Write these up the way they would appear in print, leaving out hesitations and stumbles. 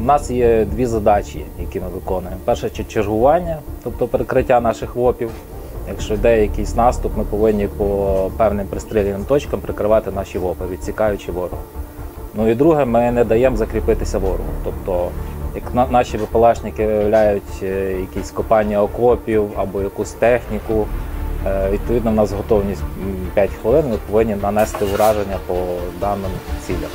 нас є дві задачі, які ми виконуємо. Перше – чергування, тобто перекриття наших ВОПів. Якщо йде якийсь наступ, ми повинні по певним пристріляним точкам прикривати наші ВОПи, відсікаючи ворога. Ну і друге, ми не даємо закріпитися ворогу. Тобто, як наші БПЛАшники виявляють якісь копання окопів або якусь техніку, відповідно, в нас готовність 5 хвилин, ми повинні нанести ураження по даним цілям.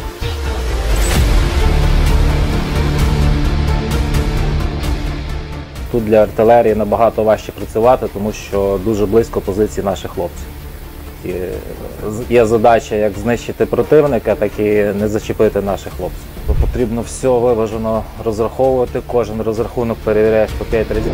Тут для артилерії набагато важче працювати, тому що дуже близько позиції наших хлопців. І є задача як знищити противника, так і не зачепити наших хлопців. Потрібно все виважено розраховувати, кожен розрахунок перевіряєш по 5 разів.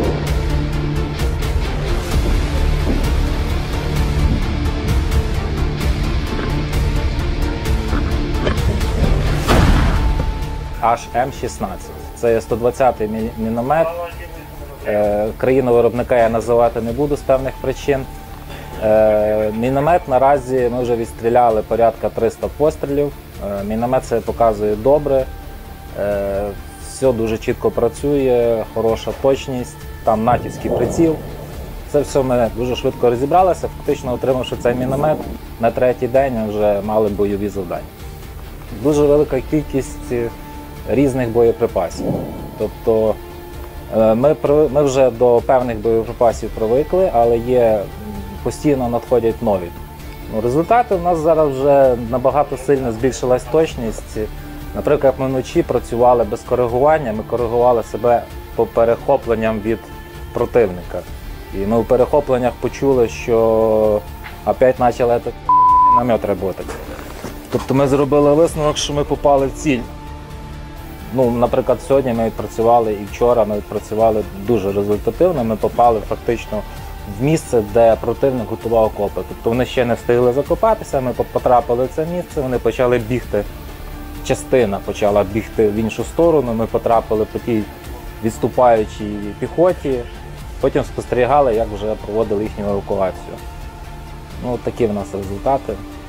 М16. Це є 120-й міномет. Країну-виробника я називати не буду з певних причин. Міномет наразі ми вже відстріляли порядка 300 пострілів. Міномет це показує добре. Все дуже чітко працює, хороша точність, там натівський приціл. Це все ми дуже швидко розібралися. Фактично, отримавши цей міномет, на третій день ми вже мали бойові завдання. Дуже велика кількість різних боєприпасів. Тобто ми вже до певних боєприпасів привикли, але постійно надходять нові. Результати у нас зараз вже набагато сильно збільшилась точність. Наприклад, ми вночі працювали без коригування, ми коригували себе по перехопленням від противника. І ми у перехопленнях почули, що опять почали намет працювати. Тобто ми зробили висновок, що ми попали в ціль. Наприклад, сьогодні ми відпрацювали і вчора ми відпрацювали дуже результативно, ми попали фактично в місце, де противник готував окопи. Тобто вони ще не встигли закопатися, ми потрапили в це місце, вони почали бігти, частина почала бігти в іншу сторону, ми потрапили по тій відступаючій піхоті, потім спостерігали, як вже проводили їхню евакуацію. Такі в нас результати.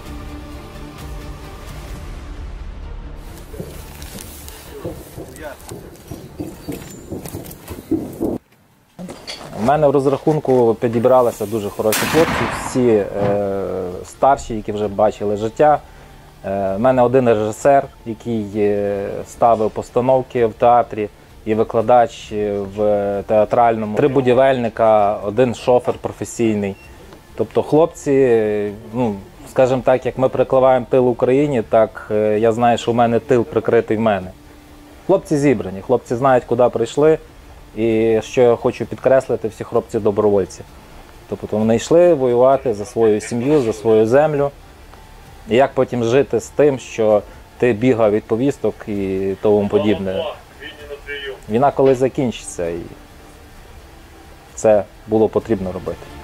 У мене в розрахунку підібралися дуже хороші хлопці, всі старші, які вже бачили життя. У мене один режисер, який ставив постановки в театрі і викладач в театральному. 3 будівельника, 1 шофер професійний. Тобто хлопці, скажімо так, як ми прикриваємо тил Україні, так я знаю, що у мене тил прикритий в мене. Хлопці зібрані, хлопці знають, куди прийшли. І що я хочу підкреслити, всі хлопці добровольці. Тобто вони йшли воювати за свою сім'ю, за свою землю. І як потім жити з тим, що ти бігав від повісток і тому подібне. Війна колись закінчиться, і це було потрібно робити.